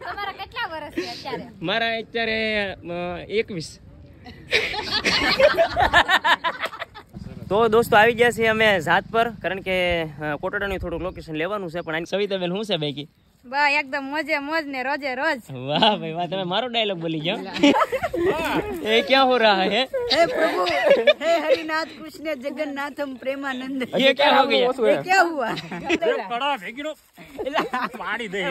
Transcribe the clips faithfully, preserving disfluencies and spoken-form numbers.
તમારા કેટલા વર્ષ છે અત્યારે? મારા અત્યારે એકવીસ. તો દોસ્તો આવી ગયા છીએ અમે ઝાત પર, કારણ કે કોટડાનું થોડુંક લોકેશન લેવાનું છે. પણ સવિતાબેન શું છે બાકી? બા એકદમ મોજે મોજ ને રોજે રોજ. વાહ ભાઈ વાહ, તમે મારો ડાયલોગ બોલી ગયા. એ ક્યાં હો રહા હે? हे प्रभु, हे हरिनाथ कृष्ण जगन्नाथम प्रेमानंद. ये क्या हो गया? ये क्या हुआ? पड़ा भेगिनो पानी दे.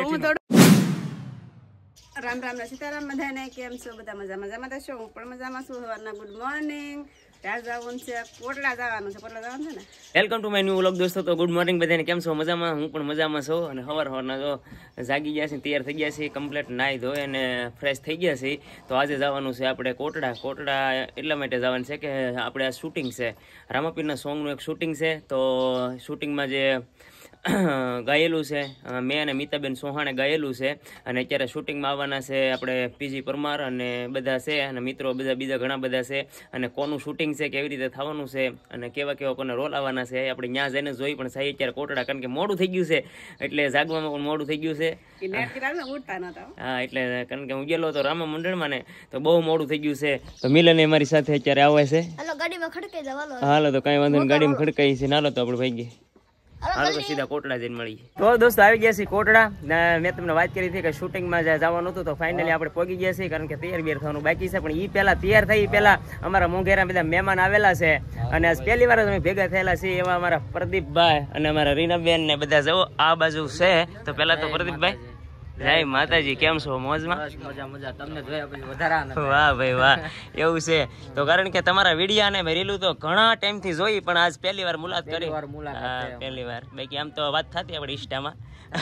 રામ રામ ને સીતારામ બધાને. કેમ છો બધા? મજા મજામાં તો છો? હું પણ મજામાં છું. સવારના ગુડ મોર્નિંગ. ત્યાં જવાનું છે કોટડા જવાનું છે. કોટડા જવાનું છે ને. Welcome to my new vlog દોસ્તો. તો ગુડ મોર્નિંગ બધાને. કેમ છો? મજામાં? હું પણ મજામાં છું. અને સવાર સવારના જો જાગી ગયા છે, તૈયાર થઈ ગયા છે, કમ્પ્લીટ નાહી ધોઈ અને ફ્રેશ થઈ ગયા છે. તો આજે જવાનું છે આપણે કોટડા. કોટડા એટલા માટે જવાનું છે કે આપણે આ શૂટિંગ છે, રામાપીરના સોંગનું એક શૂટિંગ છે. તો શૂટિંગમાં જે ગાયેલું છે મેં અને મિતાબેન સોહાણે ગાયેલું છે. અને અત્યારે શૂટિંગમાં આવવાના છે આપણે પીજી પરમાર અને બધા છે, અને મિત્રો બધા બીજા ઘણા બધા છે. અને કોનું શૂટિંગ છે, કેવી રીતે થવાનું છે, અને કેવા કેવા કોને રોલ આવવાના છે આપણે ત્યાં જઈને જોઈ. પણ સાહેબ અત્યારે કોટડા, કારણ કે મોડું થઈ ગયું છે, એટલે જાગવામાં પણ મોડું થઈ ગયું છે. હા, એટલે કારણ કે હું ગયેલો હતો રામા મંડળમાં ને, તો બહુ મોડું થઈ ગયું છે. તો મિલન અમારી સાથે અત્યારે આવે છે. હાલો ગાડીમાં ખડકાઈ જવાલો. હાલો તો કઈ વાંધો નહીં, ગાડીમાં ખડકાઈ છે. નાલો તો આપણે ભાઈ ગઈ. હાલો તો સીધા કોટડા જઈને મળીએ. તો દોસ્તો આવી ગયા છીએ કોટડા. મેં તમને વાત કરી હતી કે શૂટિંગમાં જવાનું હતું, તો ફાઇનલી આપણે પહોંચી ગયા છીએ. કારણ કે તૈયાર બિયાર થવાનું બાકી છે. પણ એ પહેલા તૈયાર થઈ પહેલા અમારા મોંઘેરા બધા મહેમાન આવેલા છે, અને આજ પહેલી વાર અમે ભેગા થયેલા છીએ. એવા અમારા પ્રદીપભાઈ અને અમારા રીનાબેન ને બધા જવો આ બાજુ છે. તો પેલા તો પ્રદીપભાઈ, જય માતાજી, કેમ છો? મોજમાં? મજા મજા. તમને જોયા પછી વધારે આનંદ. વાહ ભાઈ વાહ, એવું છે. તો કારણ કે તમારા વિડીયા ને મેં રીલું તો ઘણા ટાઈમ થી જોઈ, પણ આજ પહેલી વાર મુલાકાત કરી. પહેલી વાર. બાકી આમ તો વાત થતી આપણે ઇન્સ્ટામાં,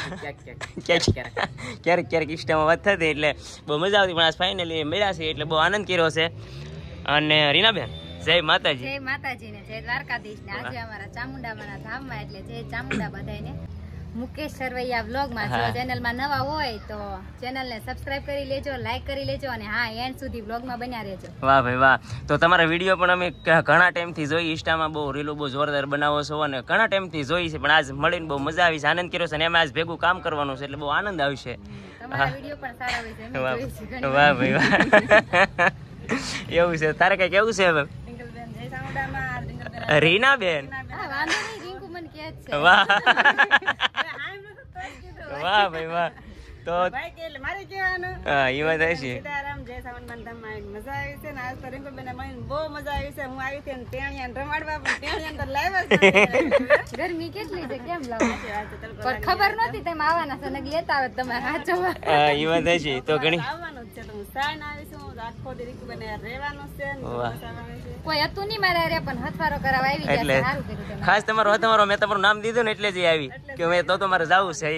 ક્યારેક ક્યારેક ઇન્સ્ટામાં વાત થતી, એટલે બહુ મજા આવતી. પણ આજ ફાઇનલી મળ્યા છે, એટલે બહુ આનંદ કર્યો છે. અને રીનાબેન, જય માતાજી. જય માતાજી ને જય દ્વારકાધીશ ને. આજે અમારા ચામુંડામાના ધામમાં, એટલે જય ચામુંડા બધાને. મુકેશ સરવૈયા વ્લોગમાં જો ચેનલમાં નવા હોય તો ચેનલને સબસ્ક્રાઇબ કરી લેજો, લાઈક કરી લેજો, અને હા એન્ડ સુધી વ્લોગમાં બન્યા રહેજો. વાહ ભાઈ વાહ. તો તમારા વિડીયો પણ અમે ઘણા ટાઈમથી જોઈ, ઇન્સ્ટામાં બહુ રીલો બહુ જોરદાર બનાવો છો, અને ઘણા ટાઈમથી જોઈ છે. પણ આજ મળીને બહુ મજા આવી છે, આનંદ કર્યો છે. અને એમાં આજ ભેગું કામ કરવાનું છે, એટલે બહુ આનંદ આવશે. તમારા વિડીયો પણ સારા હોય છે. વાહ ભાઈ વાહ, એવું છે. તારે કઈ કેવું છે હવે? રીનાબેન, વાહ વાહ ભાઈ વાહ. તો ભાઈ કે મારે કહેવાનું હા, એ વાત છે. સીતારામ જય સાવન ધામમાં મજા આવી છે ને. આજ તો રીંકુબેન મને બહુ મજા આવી છે. હું આવી હતી ને ટેણિયા રમાડવા, પણ ટેણિયા તો લાવ્યા છે. ગરમી કેટલી છે, કેમ લાવો? પણ ખબર નહોતી તમે આવવાના છો, ને લેતા આવે તમે સાચો. હા, એ વાત છે. તો ઘણી આવવાનું જ છે. તો હું સાઈન આવીશું. આખો દી રીંકુબેન રહેવાનું છે ને. કોઈ હતું નહીં મારે અરે, પણ હથવારો કરાવવા આવી ગયા. એટલે સારું કર્યું તમે. ખાસ તમારો તમારો મેં તમારું નામ દીધું ને, એટલે જ આવી કે મેં તો તમારે જવું છે.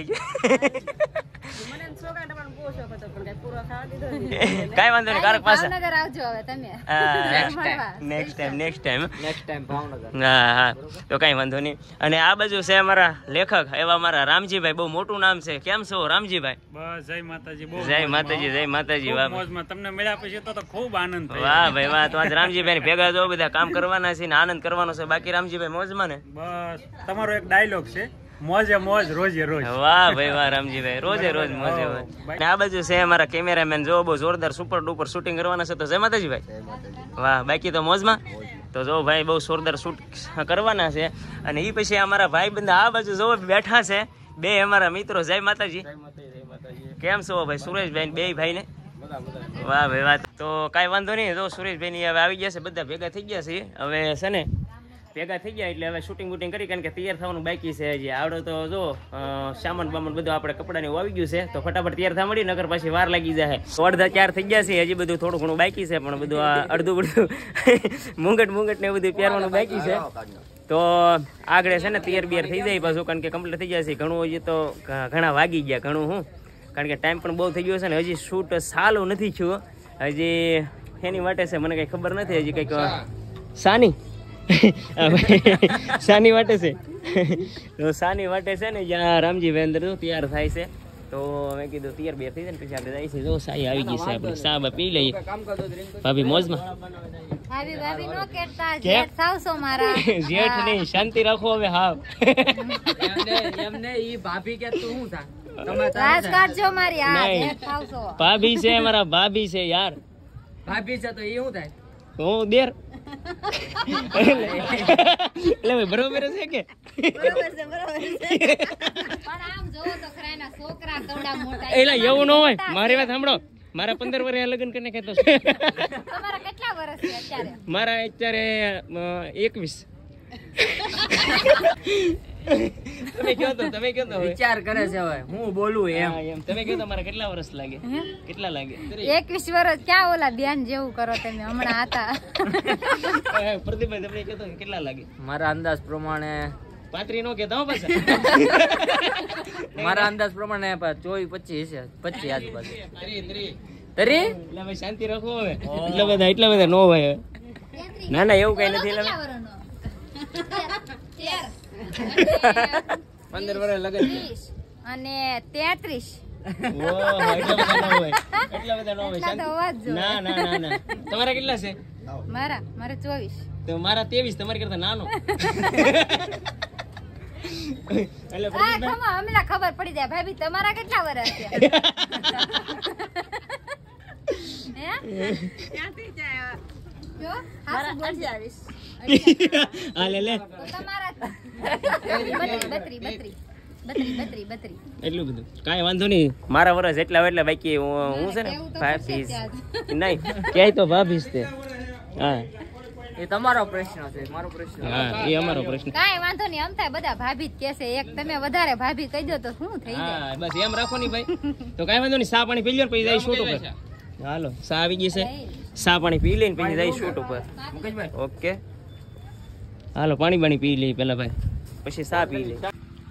કઈ વાંધો નહીં, કારક પાસે ભાવનગર આવજો હવે તમે. Next time next time next time Bhavnagar. હા હા, તો કઈ વાંધો નહીં. અને આ બાજુ છે અમારા લેખક એવા અમારા રામજીભાઈ. બહુ મોટું નામ છે. કેમ છો રામજીભાઈ? બસ જય માતાજી. બહુ જય માતાજી, જય માતાજી. વાહ મોજમાં. તમને મળ્યા પછી તો ખૂબ આનંદ થયો. વાહ ભાઈ વાહ. તો આજ રામજીભાઈ ભેગા જો બધા કામ કરવાના છે ને આનંદ કરવાનો છે. બાકી રામજીભાઈ મોજમાં ને? બસ તમારો એક ડાયલોગ છે, મોજે મોજ રોજે રોજ. વાહ ભાઈ વાહ રામજીભાઈ, રોજે રોજ મોજે મોજ. અને આ બાજુ છે અમારા કેમેરામેન, જો બહુ જોરદાર સુપર ડુપર શૂટિંગ કરવાના છે. તો જય માતાજી ભાઈ. વાહ, બાકી તો મોજમાં. તો જો ભાઈ બહુ જોરદાર શૂટ કરવાના છે. અને એ પછી અમારા ભાઈ બંધ આ બાજુ જો બેઠા છે, બે અમારા મિત્રો. જય માતાજી. કેમ છો ભાઈ? સુરેશભાઈ બે ભાઈ ને? વાહ ભાઈ વાહ. તો કઈ વાંધો નહીં. જો સુરેશભાઈ ની હવે આવી ગયા છે, બધા ભેગા થઈ ગયા છે. હવે છે ને ભેગા થઈ ગયા, એટલે હવે શૂટિંગ વૂટિંગ કરી, કારણ કે તૈયાર થવાનું બાકી છે હજી. આવડો તો જો સામાન બામાન બધું આપણે કપડાં ને આવી ગયું છે. તો ફટાફટ તૈયાર થવા મળી, નગર પછી વાર લાગી જાય. અડધા ચાર થઈ ગયા છે, હજી બધું થોડું ઘણું બાકી છે. પણ બધું આ અડધું બધું મુંગટ મુંગટ ને બધું પહેરવાનું બાકી છે. તો આગળ છે ને તૈયાર બિયાર થઈ જાય પાછું, કારણ કે કમ્પ્લીટ થઈ જાય છે. ઘણું હજી તો ઘણા વાગી ગયા, ઘણું હું, કારણ કે ટાઈમ પણ બહુ થઈ ગયો છે ને. હજી શૂટ સાલું નથી થયું. હજી એની માટે છે, મને કઈ ખબર નથી. હજી કઈક સાની સાની વાટે છે. તો સાની વાટે છે ને, જ્યાં રામજીભાઈ અંદર તૈયાર થાય છે. તો મેં કીધું તૈયાર બે થઈ જાય ને પછી આપણે જાય છે. જો સાઈ આવી ગઈ છે, આપણે સા બા પી લઈએ. ભાભી મોજમાં? ભાભી ભાભી નો કેતા, જેઠ થાવસો મારા. જેઠ નહીં, શાંતિ રાખો હવે. હા એમને એમને ઈ ભાભી કે તું હું થા? રાજ કાઢજો મારી આ નહીં. જે ખાવશો. ભાભી છે મારા ભાભી છે યાર ભાભી છે તો એ શું થાય? હું દેર એટલે ભાઈ બરોબર છે કે બરોબર છે બરોબર છે પણ આમ જોવો તો ખરા એના છોકરા કવડા મોટા એટલે એવું ન હોય મારી વાત સાંભળો મારા પંદર વર્ષ લગ્ન કરીને કહેતો તમારા કેટલા વર્ષ છે અત્યારે? મારા અત્યારે એકવીસ તમે કયો તો તમે કયો તો હવે. વિચાર કરે છે હવે હું બોલું એમ. હા, એમ તમે કયો તો મારા કેટલા વર્ષ લાગે કેટલા લાગે એકવીસ વર્ષ ક્યાં ઓલા બેન જેવું કરો તમે હમણાં હતા. પ્રદીપભાઈ તમને કયો તો કેટલા લાગે મારા અંદાજ પ્રમાણે પાંત્રી નો કેતા હો પાછા મારા અંદાજ પ્રમાણે ચોવીસ પચીસ છે પચીસ આજુબાજુ. ત્રી ત્રી તરી એટલે ભાઈ શાંતિ રાખો હવે એટલા બધા એટલા બધા નો હોય હવે. ના ના એવું કઈ નથી એટલે કેટલા વર્ષનો? તેર. પંદર વર્ષ લગન છે. ત્રીસ અને તેત્રીસ. ઓહો, એટલા બધા નો હોય એટલા બધા નો હોય એટલા તો હોવા જ શાંતિ. જોઈએ. ના ના ના ના તમારા કેટલા છે મારા મારે ચોવીસ. તો મારા ત્રેવીસ તમારી કરતા નાનો એટલે આ પ્રદીપભાઈ ખમા હમણાં ખબર પડી જાય ભાભી તમારા કેટલા વર્ષ છે? હે? ક્યાંથી જાય જો, મારા હાસુ બોલ. અઠ્યાવીસ હા લે લે તો તમારા બત્રી બત્રી બત્રી બત્રી બત્રી એટલું બધું કાંઈ વાંધો નહીં મારા વર્ષ એટલા હોય એટલે બાકી હું હું છે ને કેવું તો ભાભી પડશે નહીં ક્યાંય તો ભાભી જ તે હા એ તમારો પ્રશ્ન છે મારો પ્રશ્ન હા એ અમારો પ્રશ્ન કાંઈ વાંધો નહીં આમ થાય બધા ભાભી જ કહેશે એક તમે વધારે ભાભી કહી દો તો શું થઈ જાય? હા બસ એમ રાખો ની ભાઈ તો કાંઈ વાંધો નહીં સા પાણી પી લો ને પછી જાય શૂટ ઉપર હાલો સા આવી ગઈ છે સા પાણી પી લઈને પછી જાય શૂટ ઉપર મુકેશભાઈ ઓકે હાલો પાણી પાણી પી લઈએ પેલા ભાઈ પછી સા પી લઈએ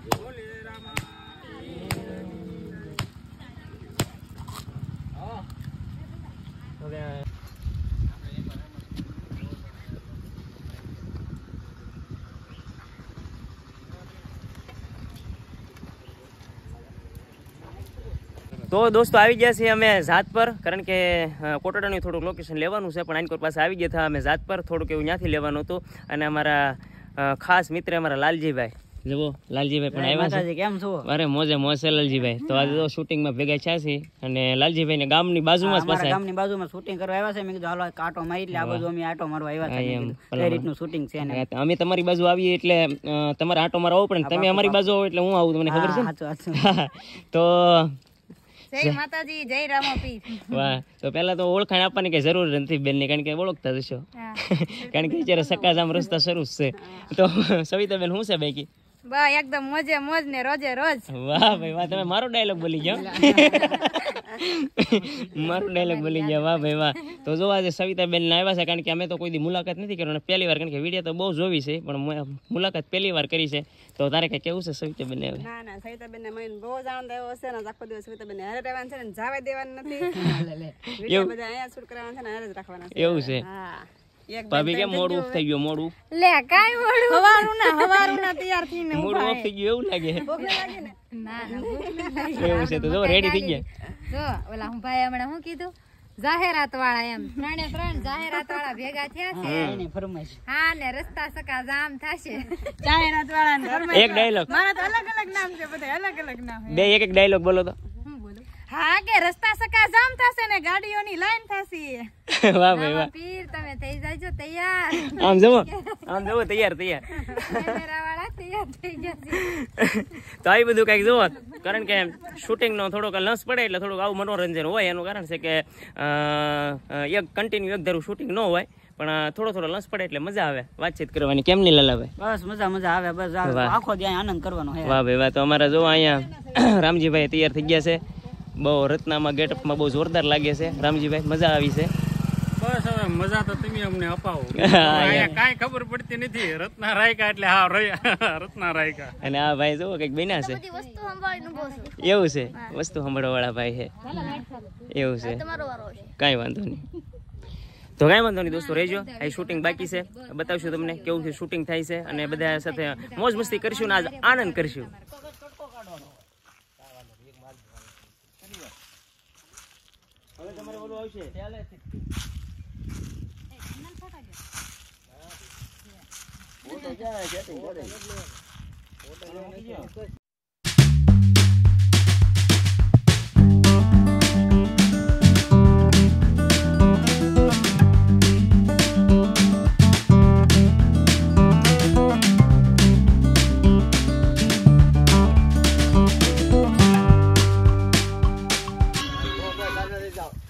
તો દોસ્તો આવી ગયા છીએ અમે ઝાત પર કારણ કે અ, કોટડાનું થોડુંક લોકેશન લેવાનું છે પણ આનકોર પાસે આવી ગયા હતા અમે ઝાત પર થોડુંક એવું ત્યાંથી લેવાનું હતું અને અમારા અ, ખાસ મિત્ર અમારા લાલજીભાઈ જુઓ લાલજીભાઈ પણ આવ્યા છે કેમ છો? અરે મોજે મોજ છે લાલજીભાઈ તો આજે તો શૂટિંગમાં ભેગા થયા છે અને લાલજીભાઈ ને ગામની બાજુમાં જ અમારા પાસે ગામની બાજુમાં શૂટિંગ કરવા આવ્યા છે મેં કીધું હાલો એક આટો મારી એટલે આ બાજુ અમે આટો મારવા આવ્યા હા, છે એમ. મેં કીધું કઈ રીતનું શૂટિંગ છે ને અમે તમારી બાજુ આવીએ એટલે અ, તમારે આટો મારવો પડે ને તમે અમારી બાજુ આવો એટલે હું આવું તમને ખબર છે ને? સાચું સાચું તો જય માતાજી જય રામાપીર. વાહ તો પેલા તો ઓળખાણ આપવાની કઈ જરૂર નથી બેન ની કારણ કે ઓળખતા જ છો હા. કારણ કે અત્યારે સકાજામ રસ્તા શરૂ જ છે તો સવિતા બેન શું છે બાકી બા એકદમ મોજે મોજ ને રોજે રોજ. વાહ ભાઈ વાહ તમે મારો ડાયલોગ બોલી ગયા મારો ડાયલોગ બોલી ગયા વાહ ભાઈ વાહ તો જો આજે સવિતા બેન આવ્યા છે કારણ કે અમે તો કોઈ દી મુલાકાત નથી કરી પહેલી વાર કારણ કે વિડીયો તો બહુ જોવી છે પણ મુ- મુલાકાત પહેલી વાર કરી છે તો તારે કઈ કેવું છે સવિતા બેન હવે ના ના સવિતાબેન ને મને બહુ જ આનંદ આવ્યો છે ને આખો દિવસ સવિતાબેન ને હારે રહેવાનું છે ને જાવે દેવાનું નથી. વિડીયો બધા અહીંયા શૂટ કરવાના છે ને હારે જ રાખવાના છે. એવું છે હા એક ભાભી કેમ મોડું ઓફ થઈ ગયું મોડું લે કાંઈ મોડું. હવારું ના હવારું ના તૈયાર થઈને મોડું ઓફ થઈ ગયું એવું લાગે ભૂખ ન લાગે ને. ના ના ભૂખ નથી લાગી. એવું છે તો જો રેડી થઈ ગયા જો ઓલા હું ભાઈ હમણાં શું કીધું જાહેરાત વાળા એમ ત્રણે ત્રણ જાહેરાત વાળા ભેગા થયા છે એની ફરમાઈશ હા ને રસ્તા સકા જામ થશે. જાહેરાત વાળાને ફરમાઈશ. એક ડાયલોગ મારા તો અલગ અલગ નામ છે બધા અલગ અલગ નામ છે. બે એક એક ડાયલોગ બોલો તો હું બોલું હા કે રસ્તા સકા જામ થશે ને ગાડીઓની લાઈન થશે. વાહ ભાઈ વાહ પીર તમે થઈ જાજો તૈયાર. આમ જવો આમ જવો તૈયાર તૈયાર કેમેરા વાળા તૈયાર થઈ જશે. તો આવી બધું કઈક જોવો કારણ કે શૂટિંગ નો થોડોક લંચ પડે એટલે થોડુંક આવું મનોરંજન હોય એનું કારણ છે કે અ, એક કન્ટિન્યુ એક ધારું શૂટિંગ ન હોય પણ થોડો થોડો લંચ પડે એટલે મજા આવે વાતચીત કરવાની કેમ નહીં લલાભાઈ બસ મજા મજા આવે બસ આ વાહ. આખો દી અહીંયા આનંદ કરવાનો હે વાહ ભાઈ વાહ તો અમારા જો અહીંયા રામજીભાઈ તૈયાર થઈ ગયા છે બહુ રત્નામાં ગેટઅપમાં બહુ જોરદાર લાગે છે રામજીભાઈ મજા આવી છે બસ હવે મજા તો તમે અમને અપાવો હા, અહીંયા કાંઈ ખબર પડતી નથી રત્ના રાયકા એટલે હા રહ્યા રત્ના રાયકા અને આ ભાઈ જો કઈક બન્યા છે વસ્તુ સંભાળીને બોલશું. એવું છે વસ્તુ સાંભળવા વાળા ભાઈ છે એવું છે કાંઈ વાંધો નહીં તો કાંઈ વાંધો નહીં દોસ્તો રહેજો આ શૂટિંગ બાકી છે બતાવશું તમને કેવું છે શૂટિંગ થાય છે અને બધા સાથે મોજ મસ્તી કરશું ને આજ આનંદ કરશું હવે તમારે બોલવું આવશે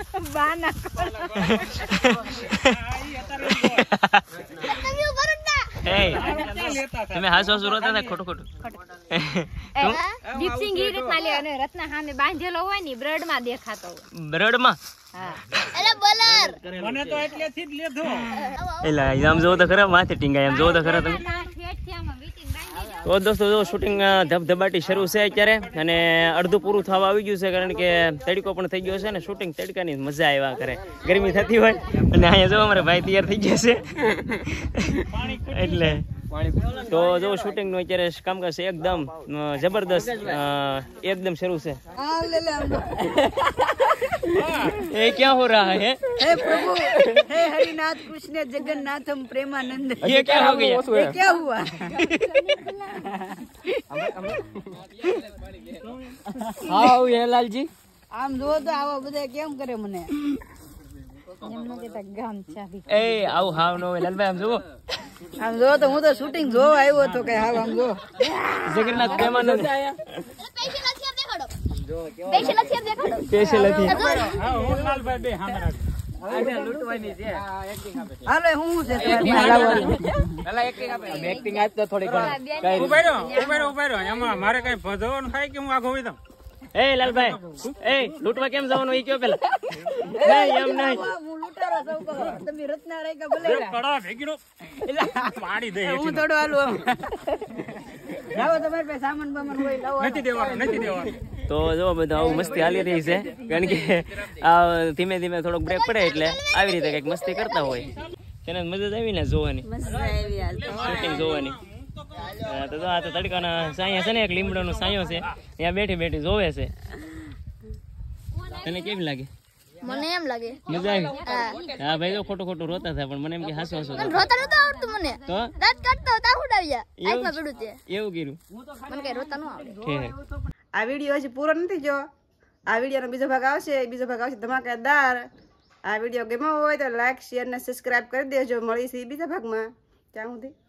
બાના તમે હાસો હાસો રોતા હતા ખોટું ખોટું દીપસિંહ ગીર રત્ના લે અને રત્ના સામે બાંધેલો હોય ને બ્રડ માં દેખાતો હોય બ્રડ માં હા મને તો એટલેથી જ લીધો. એલા આમ જોવો તો ખરા માથે ટીંગાય આમ જોવો તો ખરા તમે. ના ઠેઠ થી આમાં વીટીને બાંધી દે. તો દોસ્તો જો શૂટિંગ ધબધબાટી શરૂ છે અત્યારે અને અડધું પૂરું થવા આવી ગયું છે કારણ કે તડકો પણ થઈ ગયો છે ને શૂટિંગ તડકાની મજા આવ્યા કરે ગરમી થતી હોય અને અહીંયા જો અમારા ભાઈ તૈયાર થઈ ગયા છે એટલે તો જો શૂટિંગ નું અત્યારે કામકાજ છે એકદમ અ, જબરદસ્ત અ, એકદમ શરૂ છે એ ક્યાં હો રહા है हे प्रभु हे हरिनाथ कृष्ण जगन्नाथम प्रेमानंद ये क्या हो गया ये क्या हुआ હાઉ હેલાલજી આમ જો તો આવા બધા કેમ કરે મને એમનું કેતા ગામ ચાવી એ આવું હાવ નો હોય લાલભાઈ આમ જુઓ આમ જો તો હું તો શૂટિંગ જોવા આવ્યો હતો કે હા આમ જો જગન્નાથ પ્રેમાનંદ સ્પેશિયલ હતી હા હું લાલભાઈ બે સામે રાખ. લૂંટવાની છે હાલે હું છે એક્ટિંગ આજ તો થોડી ઘણી ઉભા રહ્યો, ઉભા રહ્યો, ઉભા રહ્યો. એમાં મારે કઈ ભજવવાનું થાય કે હું આગો વઈ દઉં? એ લાલભાઈ એ લૂંટવા કેમ જવાનું એ કયો પેલા નહીં એમ નહીં હું લૂંટારો સૌ કહો તમે રત્ના રાયકા ભલે બે કડા ભેગીનો પાડી દે હું હેઠી. થોડું હાલું આમ લાવો તમારે પાસે સામાન બામાન હોય લાવો નથી દેવાનું, નથી દેવાનું. તો જો બધું આવું મસ્તી હાલી રહી છે કારણ કે આ ધીમે ધીમે થોડોક બ્રેક પડે એટલે આવી રીતે કઈક મસ્તી કરતા હોય તેને મજા જ આવી ને જોવાની શૂટિંગ જોવાની હા, તો જો આ તો તડકાના સાયા છે ને એક લીમડોનો સાયો છે ત્યાં બેઠી બેઠી જોવે છે તને કેવી લાગે મને એમ લાગે મજા આવી હા ભાઈ જો ખોટું ખોટું રોતા હતા પણ મને એમ કે હાસો હાસો મને રોતા નતું આવડતું મને તો દાંત કાઢતો હતા ઉડાવ્યા એવું આંખમાં પડ્યું તે એવું કર્યું મને કઈ રોતા ન આવડે ઠીક આ વિડીયો હજી પૂરો નથી જો આ વિડીયોનો બીજો ભાગ આવશે બીજો ભાગ આવશે ધમાકેદાર આ વિડીયો ગમ્યો હોય તો લાઈક શેર ને સબસ્ક્રાઇબ કરી દેજો મળીશું બીજા ભાગમાં ત્યાં સુધી